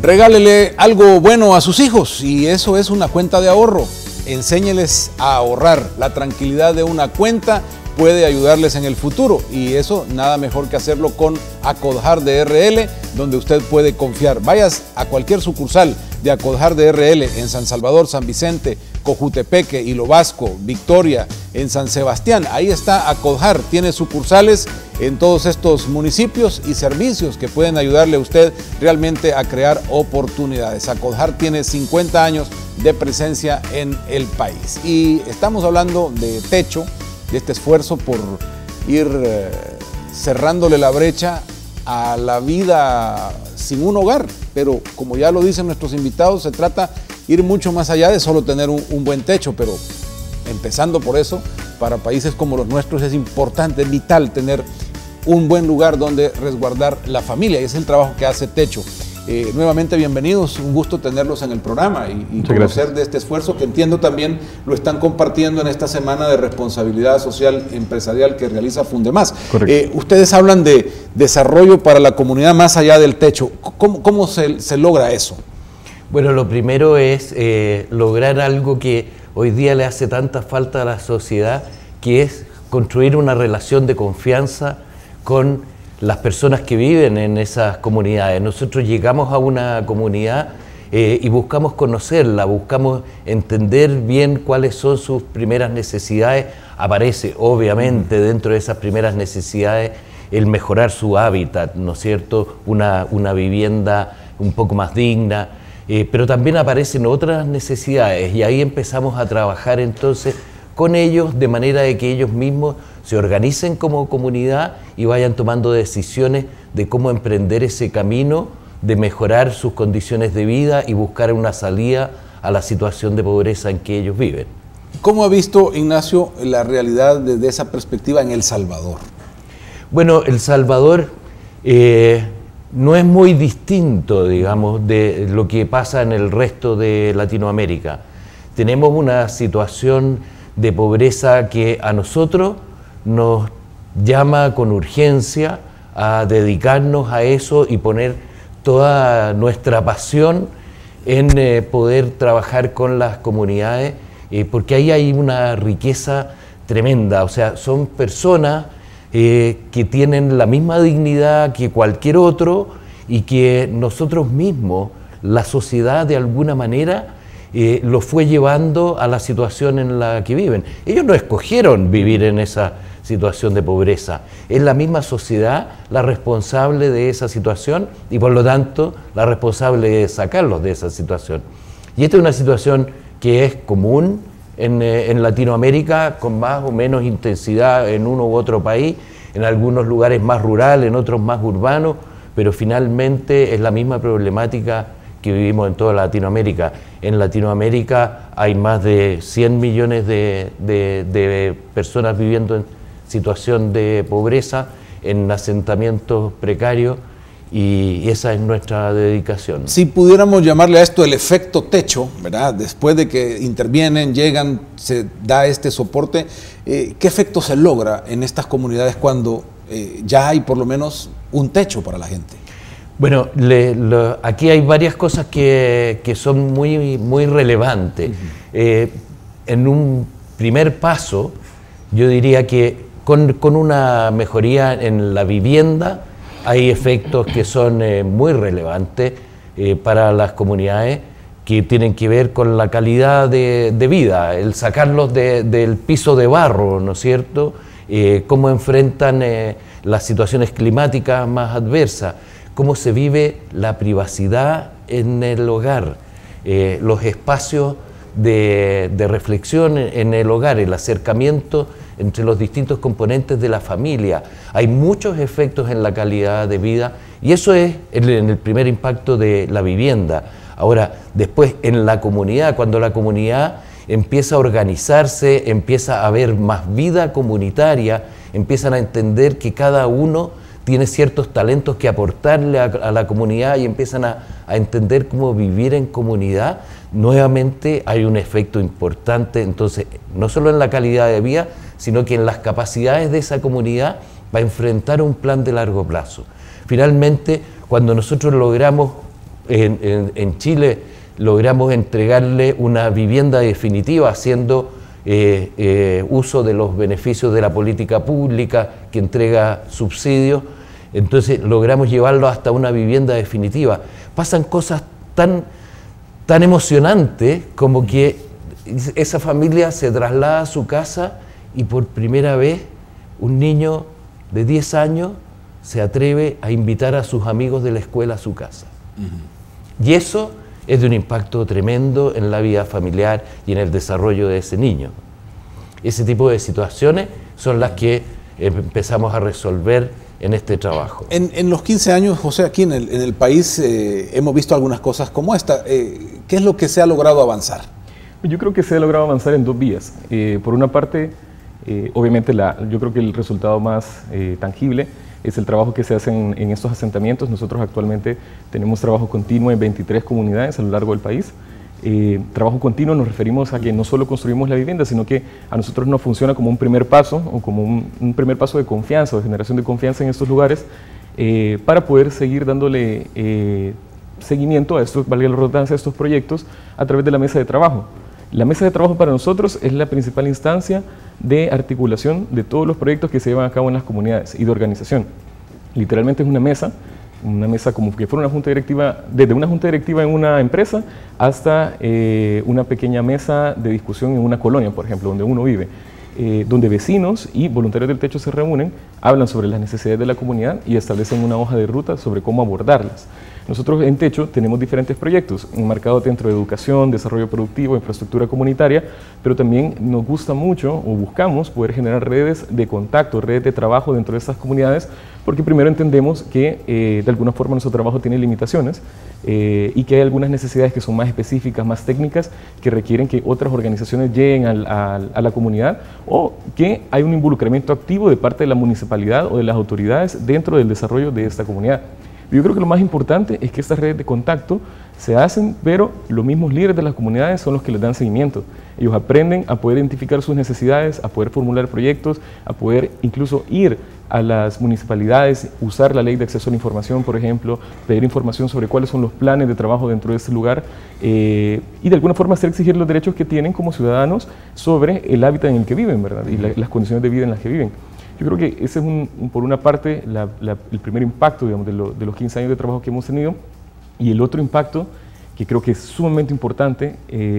Regálele algo bueno a sus hijos y eso es una cuenta de ahorro. Enséñeles a ahorrar. La tranquilidad de una cuenta puede ayudarles en el futuro y eso nada mejor que hacerlo con Acodhar DRL, donde usted puede confiar. Vayas a cualquier sucursal de Acodhar DRL en San Salvador, San Vicente, Cojutepeque, Hilo Vasco, Victoria, en San Sebastián. Ahí está Acodhar, tiene sucursales en todos estos municipios y servicios que pueden ayudarle a usted realmente a crear oportunidades. Acodhar tiene 50 años de presencia en el país y estamos hablando de techo, de este esfuerzo por ir cerrándole la brecha a la vida sin un hogar, pero como ya lo dicen nuestros invitados, se trata de ir mucho más allá de solo tener un buen techo, pero empezando por eso, para países como los nuestros es importante, es vital tener un buen lugar donde resguardar la familia y es el trabajo que hace Techo. Nuevamente bienvenidos, un gusto tenerlos en el programa y conocer gracias de este esfuerzo que entiendo también lo están compartiendo en esta semana de responsabilidad social empresarial que realiza Fundemás. Ustedes hablan de desarrollo para la comunidad más allá del techo. ¿Cómo se logra eso? Bueno, lo primero es lograr algo que hoy día le hace tanta falta a la sociedad, que es construir una relación de confianza con las personas que viven en esas comunidades. Nosotros llegamos a una comunidad y buscamos conocerla, buscamos entender bien cuáles son sus primeras necesidades. Aparece, obviamente, dentro de esas primeras necesidades el mejorar su hábitat, ¿no es cierto? Una vivienda un poco más digna, pero también aparecen otras necesidades y ahí empezamos a trabajar entonces con ellos de manera de que ellos mismos se organicen como comunidad y vayan tomando decisiones de cómo emprender ese camino de mejorar sus condiciones de vida y buscar una salida a la situación de pobreza en que ellos viven. ¿Cómo ha visto, Ignacio, la realidad desde esa perspectiva en El Salvador? Bueno, El Salvador no es muy distinto, digamos, de lo que pasa en el resto de Latinoamérica. Tenemos una situación de pobreza que a nosotros nos llama con urgencia a dedicarnos a eso y poner toda nuestra pasión en poder trabajar con las comunidades, porque ahí hay una riqueza tremenda. O sea, son personas que tienen la misma dignidad que cualquier otro y que nosotros mismos, la sociedad de alguna manera, lo fue llevando a la situación en la que viven. Ellos no escogieron vivir en esa situación de pobreza. Es la misma sociedad la responsable de esa situación y por lo tanto la responsable de sacarlos de esa situación. Y esta es una situación que es común en Latinoamérica con más o menos intensidad en uno u otro país, en algunos lugares más rural, en otros más urbanos, pero finalmente es la misma problemática que vivimos en toda Latinoamérica. En Latinoamérica hay más de 100 millones de personas viviendo en situación de pobreza, en asentamientos precarios, y esa es nuestra dedicación. Si pudiéramos llamarle a esto el efecto techo, ¿verdad? Después de que intervienen, llegan, se da este soporte, ¿qué efecto se logra en estas comunidades cuando ya hay por lo menos un techo para la gente? Bueno, aquí hay varias cosas que son muy relevantes. En un primer paso, yo diría que con una mejoría en la vivienda hay efectos que son muy relevantes para las comunidades, que tienen que ver con la calidad de vida, el sacarlos del piso de barro, ¿no es cierto? Cómo enfrentan las situaciones climáticas más adversas, cómo se vive la privacidad en el hogar, los espacios de reflexión en el hogar, el acercamiento entre los distintos componentes de la familia. Hay muchos efectos en la calidad de vida y eso es en el primer impacto de la vivienda. Ahora, después en la comunidad, cuando la comunidad empieza a organizarse, empieza a haber más vida comunitaria, empiezan a entender que cada uno tiene ciertos talentos que aportarle a la comunidad y empiezan a entender cómo vivir en comunidad, nuevamente hay un efecto importante, entonces, no solo en la calidad de vida, sino que en las capacidades de esa comunidad va a enfrentar un plan de largo plazo. Finalmente, cuando nosotros logramos en Chile logramos entregarle una vivienda definitiva haciendo uso de los beneficios de la política pública que entrega subsidios. Entonces logramos llevarlo hasta una vivienda definitiva. Pasan cosas tan emocionantes como que esa familia se traslada a su casa y por primera vez un niño de 10 años se atreve a invitar a sus amigos de la escuela a su casa. Y eso es de un impacto tremendo en la vida familiar y en el desarrollo de ese niño. Ese tipo de situaciones son las que empezamos a resolver en este trabajo. En los 15 años, José, aquí en el país hemos visto algunas cosas como esta. ¿Qué es lo que se ha logrado avanzar? Yo creo que se ha logrado avanzar en dos vías. Por una parte, obviamente yo creo que el resultado más tangible es el trabajo que se hace en estos asentamientos. Nosotros actualmente tenemos trabajo continuo en 23 comunidades a lo largo del país. Trabajo continuo nos referimos a que no solo construimos la vivienda, sino que a nosotros nos funciona como un primer paso o como un primer paso de confianza, de generación de confianza en estos lugares para poder seguir dándole seguimiento a estos, valga la redundancia, a estos proyectos a través de la mesa de trabajo. La mesa de trabajo para nosotros es la principal instancia de articulación de todos los proyectos que se llevan a cabo en las comunidades y de organización. Literalmente es una mesa como que fuera una junta directiva, desde una junta directiva en una empresa hasta una pequeña mesa de discusión en una colonia, por ejemplo, donde uno vive, donde vecinos y voluntarios del techo se reúnen, hablan sobre las necesidades de la comunidad y establecen una hoja de ruta sobre cómo abordarlas. Nosotros en Techo tenemos diferentes proyectos enmarcados dentro de educación, desarrollo productivo, infraestructura comunitaria, pero también nos gusta mucho o buscamos poder generar redes de contacto, redes de trabajo dentro de estas comunidades, porque primero entendemos que de alguna forma nuestro trabajo tiene limitaciones y que hay algunas necesidades que son más específicas, más técnicas, que requieren que otras organizaciones lleguen a la comunidad o que hay un involucramiento activo de parte de la municipalidad o de las autoridades dentro del desarrollo de esta comunidad. Yo creo que lo más importante es que estas redes de contacto se hacen, pero los mismos líderes de las comunidades son los que les dan seguimiento. Ellos aprenden a poder identificar sus necesidades, a poder formular proyectos, a poder incluso ir a las municipalidades, usar la ley de acceso a la información, por ejemplo, pedir información sobre cuáles son los planes de trabajo dentro de este lugar y de alguna forma hacer exigir los derechos que tienen como ciudadanos sobre el hábitat en el que viven, ¿verdad? Y las condiciones de vida en las que viven. Yo creo que ese es, por una parte, el primer impacto, digamos, de los 15 años de trabajo que hemos tenido. Y el otro impacto, que creo que es sumamente importante,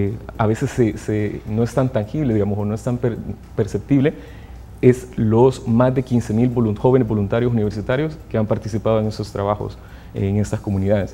a veces no es tan tangible, digamos, o no es tan perceptible, es los más de 15.000 jóvenes voluntarios universitarios que han participado en esos trabajos, en estas comunidades.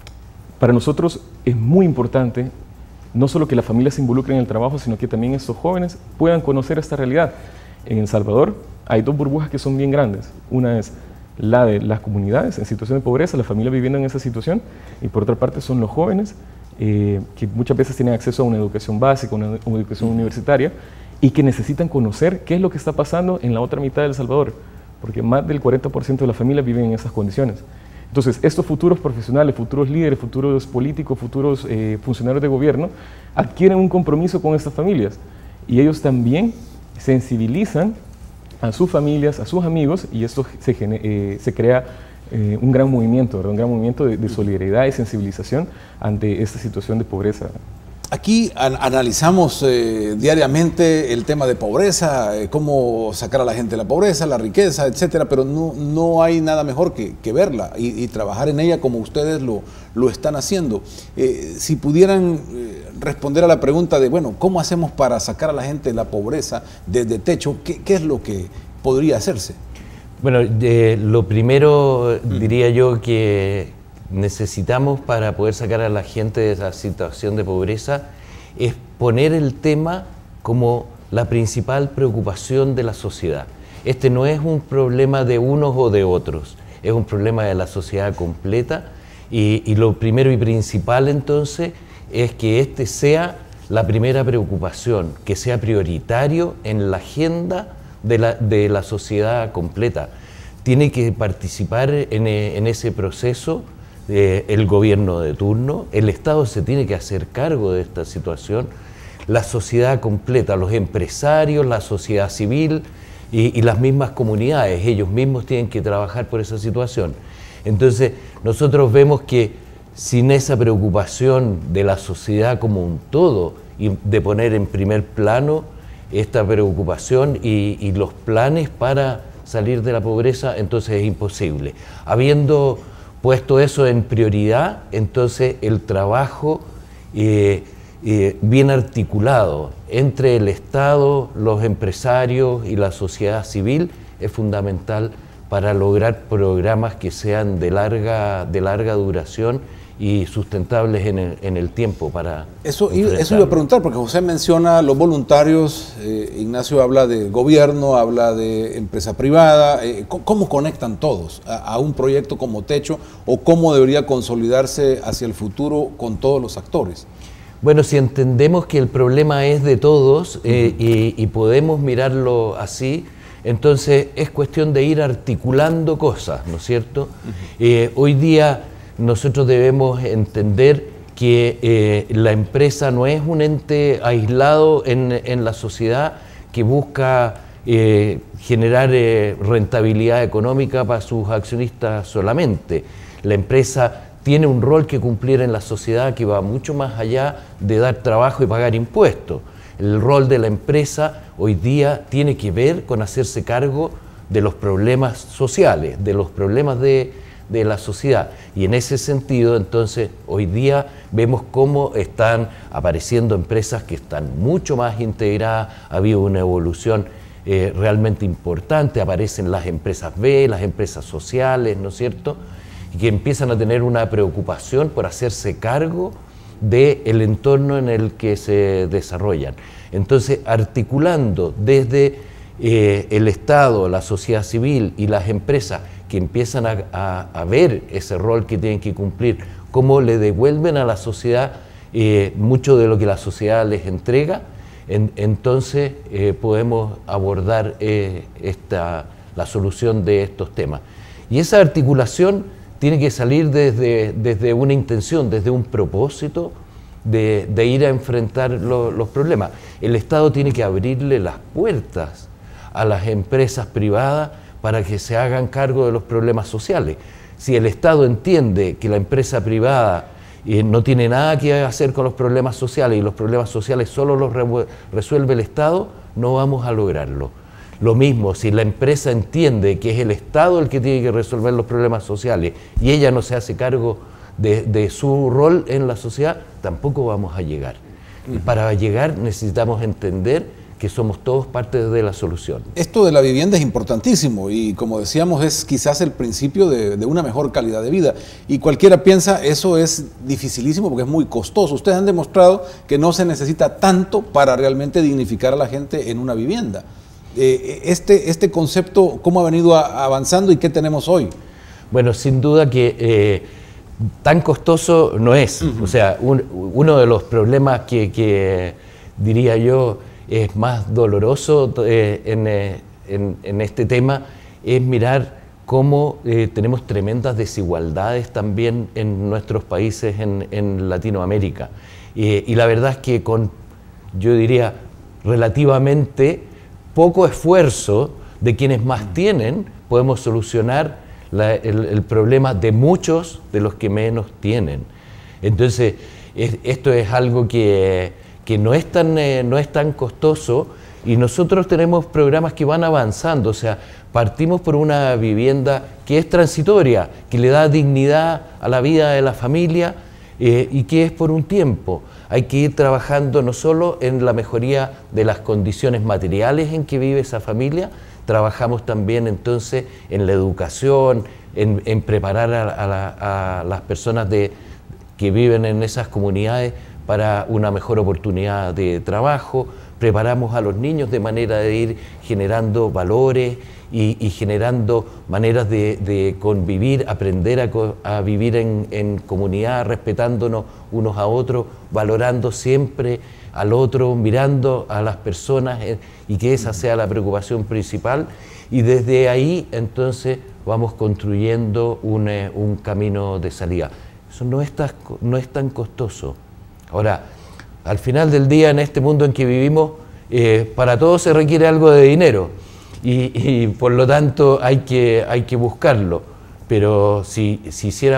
Para nosotros es muy importante no solo que las familias se involucren en el trabajo, sino que también estos jóvenes puedan conocer esta realidad. En El Salvador hay dos burbujas que son bien grandes. Una es la de las comunidades en situación de pobreza, la familia viviendo en esa situación, y por otra parte son los jóvenes que muchas veces tienen acceso a una educación básica, una educación universitaria, y que necesitan conocer qué es lo que está pasando en la otra mitad de El Salvador, porque más del 40% de las familias viven en esas condiciones. Entonces, estos futuros profesionales, futuros líderes, futuros políticos, futuros funcionarios de gobierno, adquieren un compromiso con estas familias, y ellos también sensibilizan a sus familias, a sus amigos, y esto se crea un gran movimiento, ¿verdad? Un gran movimiento de solidaridad y sensibilización ante esta situación de pobreza. Aquí analizamos diariamente el tema de pobreza, cómo sacar a la gente de la pobreza, la riqueza, etcétera, pero no hay nada mejor que verla y trabajar en ella como ustedes lo están haciendo. Si pudieran responder a la pregunta de, bueno, ¿cómo hacemos para sacar a la gente de la pobreza desde Techo? ¿Qué es lo que podría hacerse? Bueno, lo primero diría yo que necesitamos para poder sacar a la gente de esa situación de pobreza es poner el tema como la principal preocupación de la sociedad. Este no es un problema de unos o de otros, es un problema de la sociedad completa y lo primero y principal entonces es que este sea la primera preocupación, que sea prioritario en la agenda de la sociedad completa. Tiene que participar en ese proceso el gobierno de turno, el Estado se tiene que hacer cargo de esta situación, la sociedad completa, los empresarios, la sociedad civil y las mismas comunidades, ellos mismos tienen que trabajar por esa situación. Entonces, nosotros vemos que sin esa preocupación de la sociedad como un todo y de poner en primer plano esta preocupación y los planes para salir de la pobreza, entonces es imposible. Habiendo puesto eso en prioridad, entonces el trabajo bien articulado entre el Estado, los empresarios y la sociedad civil es fundamental para lograr programas que sean de larga duración y sustentables en el tiempo para eso iba a preguntar, porque José menciona los voluntarios, Ignacio habla de gobierno, habla de empresa privada, ¿cómo conectan todos a un proyecto como Techo o cómo debería consolidarse hacia el futuro con todos los actores? Bueno, si entendemos que el problema es de todos y podemos mirarlo así, entonces es cuestión de ir articulando cosas, ¿no es cierto? Hoy día nosotros debemos entender que la empresa no es un ente aislado en la sociedad que busca generar rentabilidad económica para sus accionistas solamente. La empresa tiene un rol que cumplir en la sociedad que va mucho más allá de dar trabajo y pagar impuestos. El rol de la empresa hoy día tiene que ver con hacerse cargo de los problemas sociales, de los problemas de la sociedad. Y en ese sentido, entonces, hoy día vemos cómo están apareciendo empresas que están mucho más integradas, ha habido una evolución realmente importante, aparecen las empresas B, las empresas sociales, ¿no es cierto?, y que empiezan a tener una preocupación por hacerse cargo del entorno en el que se desarrollan. Entonces, articulando desde el Estado, la sociedad civil y las empresas que empiezan a ver ese rol que tienen que cumplir, cómo le devuelven a la sociedad mucho de lo que la sociedad les entrega, entonces podemos abordar la solución de estos temas. Y esa articulación tiene que salir desde una intención, desde un propósito de ir a enfrentar los problemas. El Estado tiene que abrirle las puertas a las empresas privadas para que se hagan cargo de los problemas sociales. Si el Estado entiende que la empresa privada no tiene nada que hacer con los problemas sociales y los problemas sociales solo los resuelve el Estado, no vamos a lograrlo. Lo mismo, si la empresa entiende que es el Estado el que tiene que resolver los problemas sociales y ella no se hace cargo de su rol en la sociedad, tampoco vamos a llegar. Y para llegar necesitamos entender que somos todos parte de la solución. Esto de la vivienda es importantísimo y, como decíamos, es quizás el principio de una mejor calidad de vida. Y cualquiera piensa, eso es dificilísimo porque es muy costoso. Ustedes han demostrado que no se necesita tanto para realmente dignificar a la gente en una vivienda. Este concepto, ¿cómo ha venido avanzando y qué tenemos hoy? Bueno, sin duda que tan costoso no es. O sea, uno de los problemas que diría yo es más doloroso en este tema es mirar cómo tenemos tremendas desigualdades también en nuestros países en Latinoamérica. Y la verdad es que yo diría, relativamente poco esfuerzo de quienes más tienen, podemos solucionar el problema de muchos de los que menos tienen. Entonces, esto es algo que no es tan costoso y nosotros tenemos programas que van avanzando. O sea, partimos por una vivienda que es transitoria, que le da dignidad a la vida de la familia y que es por un tiempo. Hay que ir trabajando no solo en la mejoría de las condiciones materiales en que vive esa familia, trabajamos también entonces en la educación, en preparar a las personas que viven en esas comunidades para una mejor oportunidad de trabajo, preparamos a los niños de manera de ir generando valores y generando maneras de convivir, aprender a vivir en comunidad, respetándonos unos a otros, valorando siempre al otro, mirando a las personas y que esa sea la preocupación principal. Y desde ahí entonces vamos construyendo un camino de salida. Eso no es tan costoso. Ahora, al final del día, en este mundo en que vivimos, para todo se requiere algo de dinero y por lo tanto hay que buscarlo. Pero si hiciéramos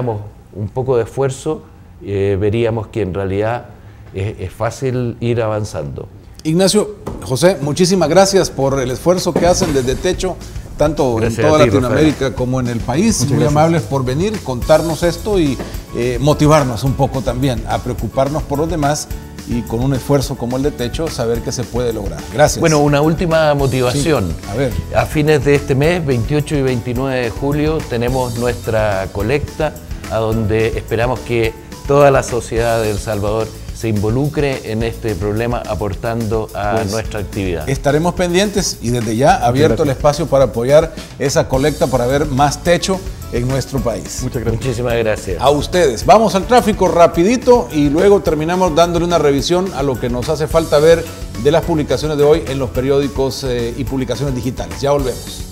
un poco de esfuerzo, veríamos que en realidad es fácil ir avanzando. Ignacio, José, muchísimas gracias por el esfuerzo que hacen desde Techo, tanto gracias en toda Latinoamérica, Rafael, como en el país. Muy amables por venir, contarnos esto y motivarnos un poco también a preocuparnos por los demás, y con un esfuerzo como el de Techo, saber que se puede lograr. Gracias. Bueno, una última motivación. Sí, a ver. A fines de este mes, 28 y 29 de julio, tenemos nuestra colecta, a donde esperamos que toda la sociedad de El Salvador se involucre en este problema, aportando a nuestra actividad. Estaremos pendientes y desde ya abierto el espacio para apoyar esa colecta para ver más techo en nuestro país. Muchas gracias. Muchísimas gracias. A ustedes. Vamos al tráfico rapidito y luego terminamos dándole una revisión a lo que nos hace falta ver de las publicaciones de hoy en los periódicos y publicaciones digitales. Ya volvemos.